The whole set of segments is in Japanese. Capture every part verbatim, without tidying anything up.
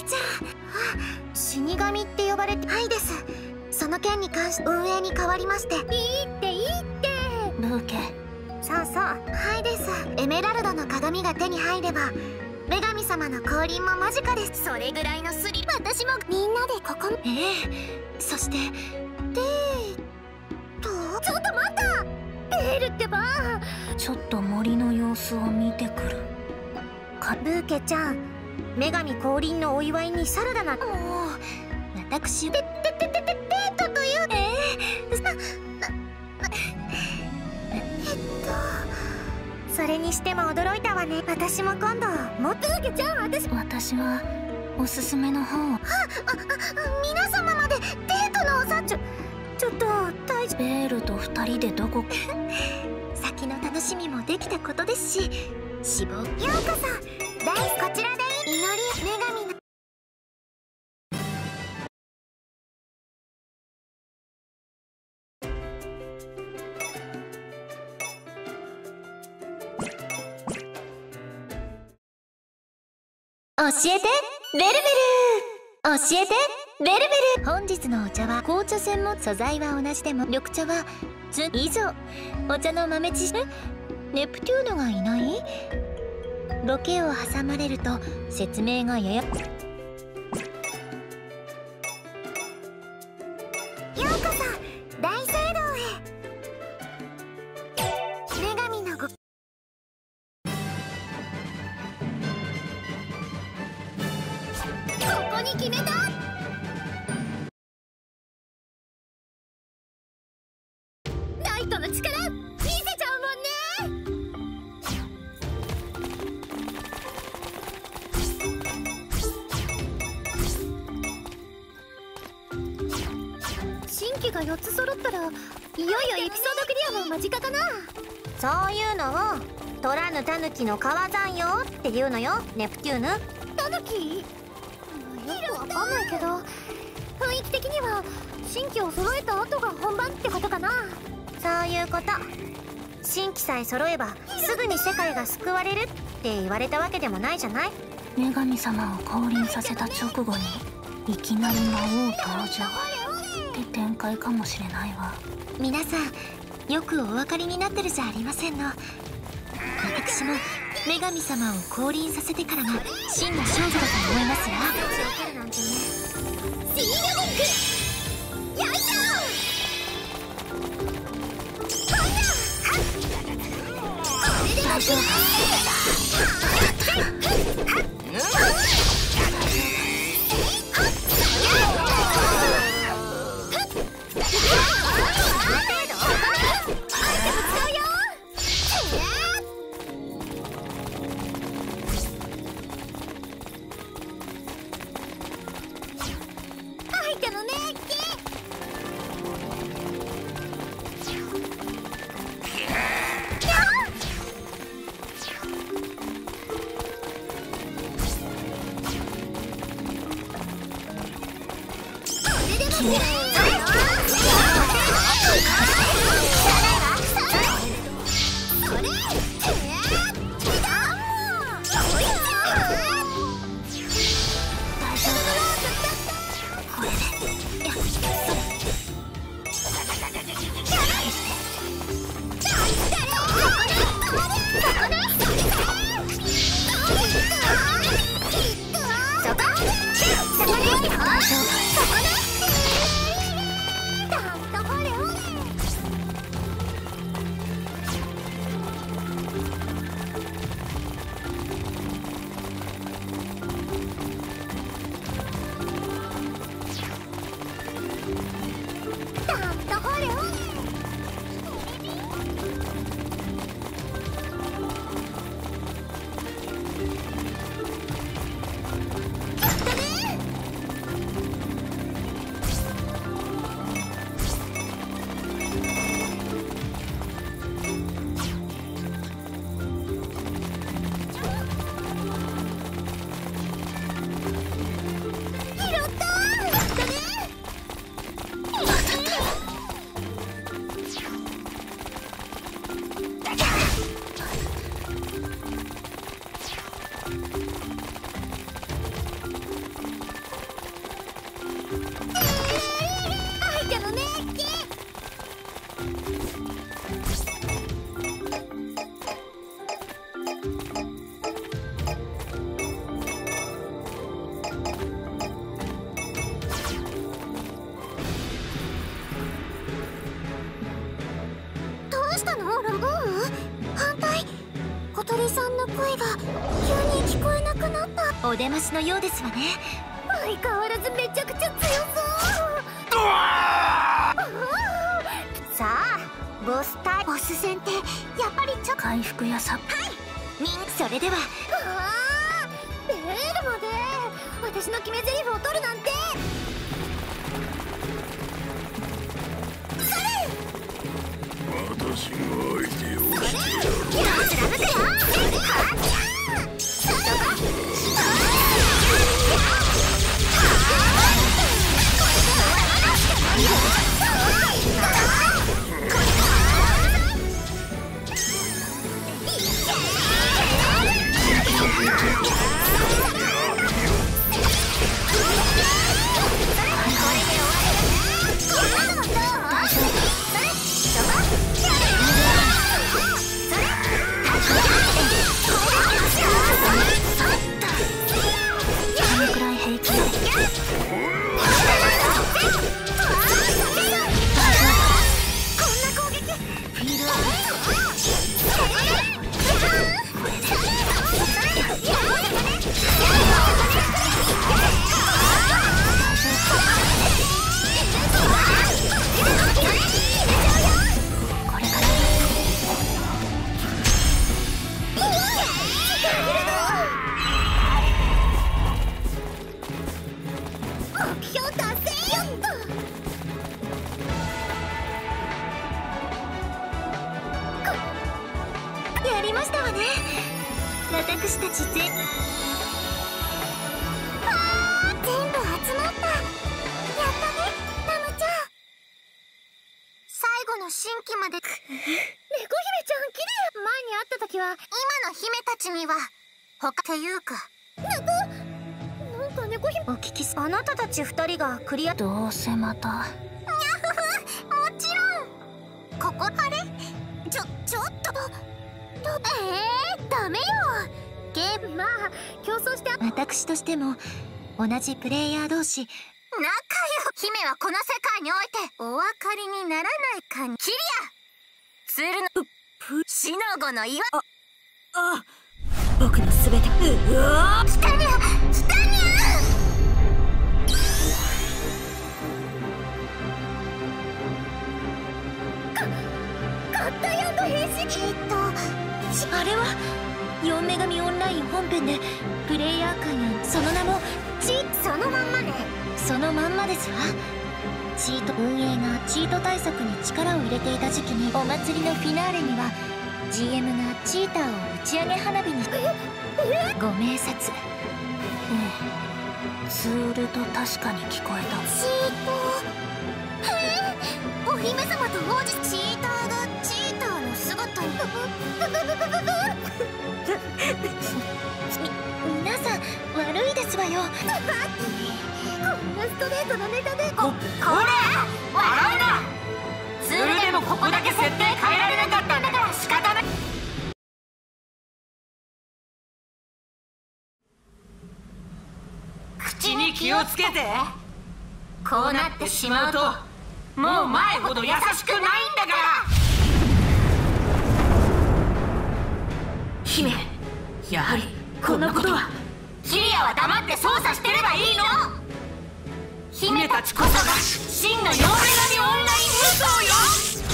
ちゃん。死神って呼ばれて。はいです。その件に関して運営に代わりまして。いいっていいって。ブーケ。そうそう。はいです。エメラルドの鏡が手に入れば女神様の降臨も間近です。それぐらいのスリ。私もみんなでここ。ええ。そしてデート。ちょっと待った。デールってば。ちょっと森の様子を見てくる。かブーケちゃん、女神降臨のお祝いにサラダな。もう私でででででデートという。ええー、ななえっとそれにしても驚いたわね。私も今度も。ブーケちゃん、私私はおすすめの方を。はあ、あ、皆様までデートのおさちょちょっと大事。ベールと二人でどこ先の楽しみもできたことですし。死亡。ようこそ大こちらで祈り女神の。教えてベルベル。教えてベルベル。本日のお茶は紅茶専門。素材は同じでも緑茶はず以上。お茶の豆知識。ネプテューヌがいない。ロケを挟まれると説明がやや。ようこそ大聖堂へ。女神のご。ここに決めた。ナイトの力見せちゃうもんね。新規がよっつ揃ったらいよいよエピソードクリアも間近かな。そういうのを取らぬタヌキの川山よっていうのよ、ネプテューヌ。タヌキ？よくわかんないけど雰囲気的には新規を揃えた後が本番ってことかな。そういうこと。新規さえ揃えばすぐに世界が救われるって言われたわけでもないじゃない。女神様を降臨させた直後にいきなり魔王登場って展開かもしれないわ。皆さんよくお分かりになってるじゃありませんの。私も女神様を降臨させてからの真の勝負だと思いますよ。シールボックスやいしょ。大丈夫。 くなった。お出ましのようですわね。相変わらずめちゃくちゃ強そう。さあボス対ボス戦ってやっぱりちょっと回復やさ。はいみんそれでは。ああベールまで私の決め台詞を取るなんて。それ私が相手をしてやる。やつら抜けよ。私たち全あー全部集まった。やったねラムちゃん。最後の新規まで猫姫ちゃん綺麗。前に会った時は今の姫たちには他っていうかなんかなんか猫姫お聞きす。あなたたち二人がクリア。どうせまたにゃふふもちろん。ここあれちょちょっとえー、ダメよ。ゲームまあ競争して。私としても同じプレイヤー同士仲良。姫はこの世界においてお分かりにならないかに。キリアツールの死の子の岩。ああ僕のすべて。うわスタニャスタニャか合体&変身。えっとあれはよん女神オンライン本編でプレイヤー間やその名もチート。そのまんまね。そのまんまですわ。チート運営がチート対策に力を入れていた時期にお祭りのフィナーレには ジーエム がチーターを打ち上げ花火にご明察。ええツールと確かに聞こえた。チートへえお姫様と王子。チーターがチーターの姿にみ皆さん悪いですわよ。こんなストレートなネタでここれ笑うな。ツールでもここだけ設定変えられなかったんだから仕方ない。口に気をつけて。こうなってしまうともう前ほど優しくないんだから。姫やはりこんなことは。キリアは黙って操作してればいいの。姫たちこそが真のよん女神オンライン無双よ。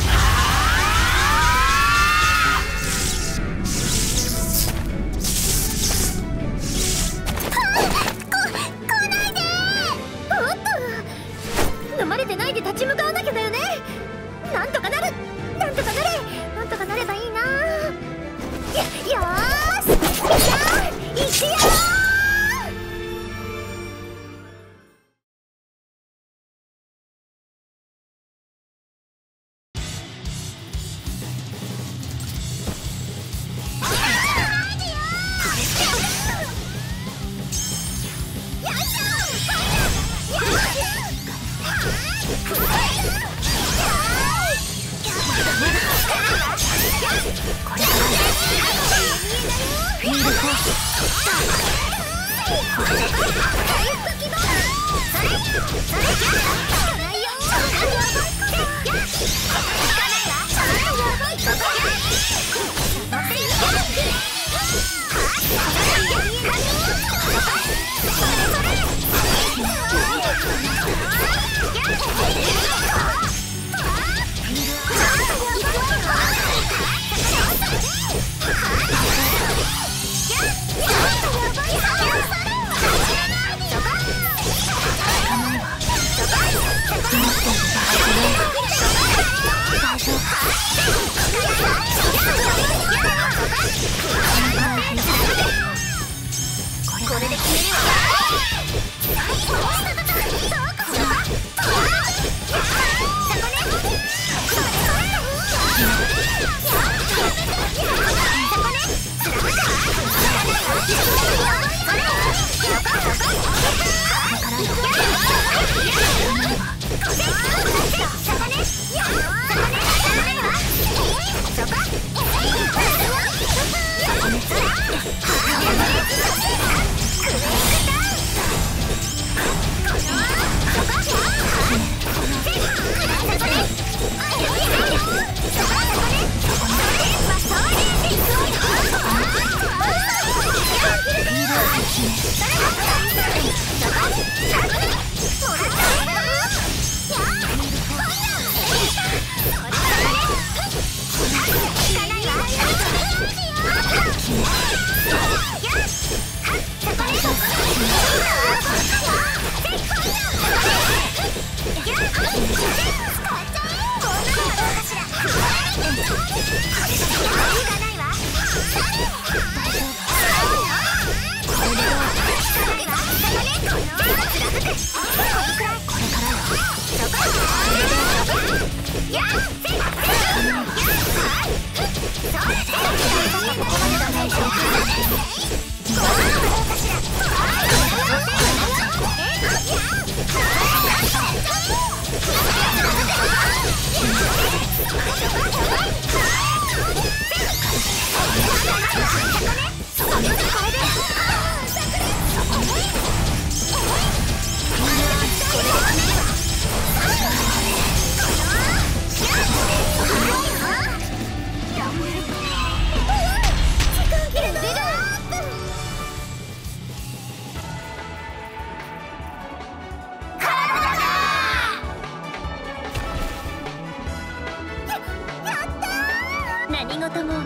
飲まれてないで立ち向かわなきゃだよね。なんとかなるなんとかなれなんとかなればいいな。よーしいくよいくよ。は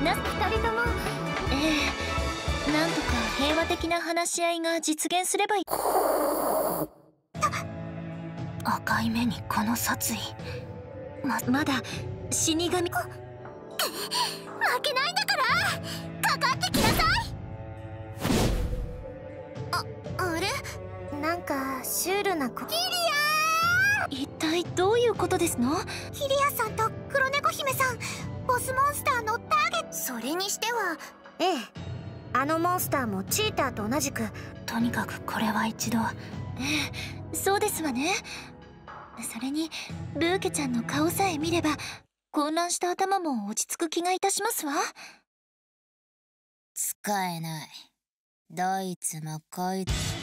なふたりとも。 ええ、なんとか平和的な話し合いが実現すればいい。赤い目にこの殺意。ままだ死神。負けないんだからかかってきなさい。あ、あれなんかシュールな子。キリアー！一体どういうことですの？ キリアさんと黒猫姫さん、ボスモンスターのターゲット。それにしては、ええ、あのモンスターもチーターと同じく。 とにかくこれは一度。ええ、そうですわね。それにブーケちゃんの顔さえ見れば混乱した頭も落ち着く気がいたしますわ。 使えない。どいつもこいつ